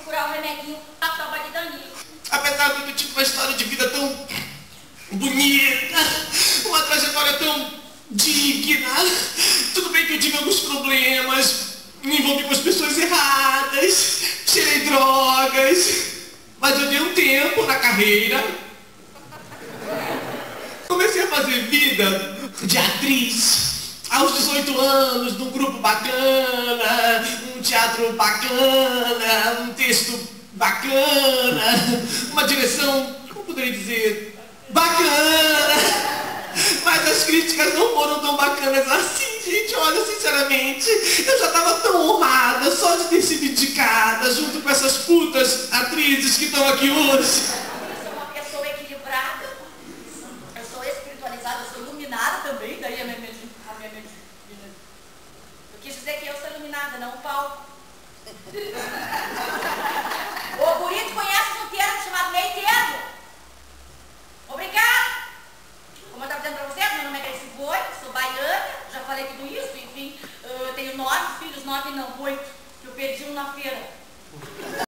procurar um remedinho pra tropa de Dani. Apesar de eu ter tido uma história de vida tão bonita, uma trajetória tão digna, tudo bem que eu tive alguns problemas, me envolvi com as pessoas erradas, cheirei drogas, mas eu dei um tempo na carreira. Comecei a fazer vida de atriz aos 18 anos, num grupo bacana, um teatro bacana, um texto bacana, uma direção, como poderia dizer, bacana. Mas as críticas não foram tão bacanas assim, gente. Olha, sinceramente, eu já estava tão honrada só de ter sido indicada junto com essas putas atrizes que estão aqui hoje. Eu sou uma pessoa equilibrada, eu sou espiritualizada, eu sou iluminada também, daí a minha medicina. Eu quis dizer que eu sou iluminada, não o palco. Ô, guri, tu conhece um termo chamado meio termo? Obrigada! Como eu estava dizendo para vocês, meu nome é Grace Boi, sou baiana, já falei tudo isso, enfim, eu tenho 9 filhos, 9 não, 8, que eu perdi um na feira.